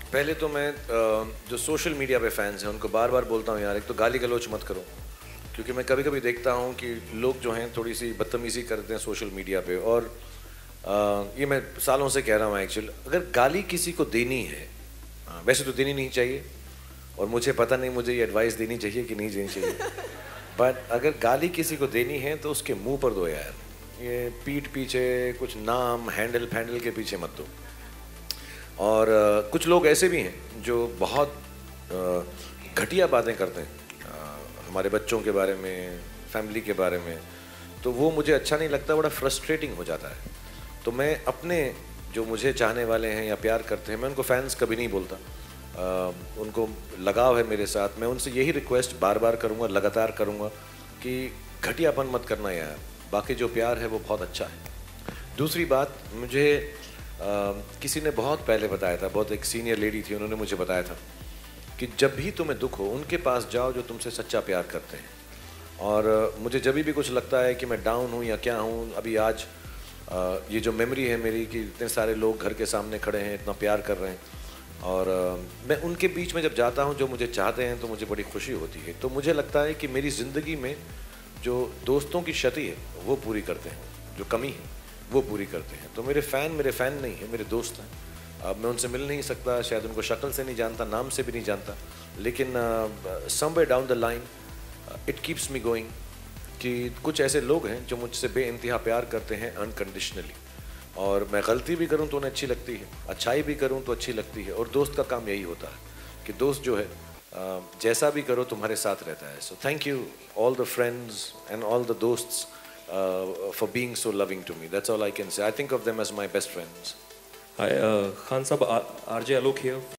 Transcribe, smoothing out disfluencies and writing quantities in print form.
पहले तो मैं जो सोशल मीडिया पे फैंस हैं उनको बार बार बोलता हूँ यार, एक तो गाली गलौच मत करो, क्योंकि मैं कभी कभी देखता हूँ कि लोग जो हैं थोड़ी सी बदतमीज़ी करते हैं सोशल मीडिया पे। और ये मैं सालों से कह रहा हूँ एक्चुअली, अगर गाली किसी को देनी है, वैसे तो देनी नहीं चाहिए, और मुझे पता नहीं मुझे ये एडवाइस देनी चाहिए कि नहीं देनी चाहिए, बट अगर गाली किसी को देनी है तो उसके मुंह पर दो यार। ये पीठ पीछे कुछ नाम हैंडल फैंडल के पीछे मत दो। और कुछ लोग ऐसे भी हैं जो बहुत घटिया बातें करते हैं हमारे बच्चों के बारे में, फैमिली के बारे में, तो वो मुझे अच्छा नहीं लगता, बड़ा फ्रस्ट्रेटिंग हो जाता है। तो मैं अपने जो मुझे चाहने वाले हैं या प्यार करते हैं, मैं उनको फैंस कभी नहीं बोलता। उनको लगाव है मेरे साथ, मैं उनसे यही रिक्वेस्ट बार बार करूँगा, लगातार करूँगा कि घटियापन मत करना यार, बाकी जो प्यार है वो बहुत अच्छा है। दूसरी बात, मुझे किसी ने बहुत पहले बताया था, बहुत एक सीनियर लेडी थी, उन्होंने मुझे बताया था कि जब भी तुम्हें दुख हो उनके पास जाओ जो तुमसे सच्चा प्यार करते हैं। और मुझे जब भी कुछ लगता है कि मैं डाउन हूँ या क्या हूँ, अभी आज ये जो मेमोरी है मेरी कि इतने सारे लोग घर के सामने खड़े हैं, इतना प्यार कर रहे हैं, और मैं उनके बीच में जब जाता हूँ जो मुझे चाहते हैं तो मुझे बड़ी खुशी होती है। तो मुझे लगता है कि मेरी ज़िंदगी में जो दोस्तों की क्षति है वो पूरी करते हैं, जो कमी है वो पूरी करते हैं। तो मेरे फ़ैन नहीं है, मेरे दोस्त हैं। अब मैं उनसे मिल नहीं सकता, शायद उनको शक्ल से नहीं जानता, नाम से भी नहीं जानता, लेकिन somewhere down the line it keeps me going कि कुछ ऐसे लोग हैं जो मुझसे बेइंतहा प्यार करते हैं अनकंडीशनली। और मैं गलती भी करूं तो उन्हें अच्छी लगती है, अच्छाई भी करूं तो अच्छी लगती है। और दोस्त का काम यही होता है कि दोस्त जो है जैसा भी करो तुम्हारे साथ रहता है। So thank you all the friends and all the दोस्ट्स for being so loving to me. That's all I can say. I think of them as my best friends. Hi, Khan Sahab, RJ Alok here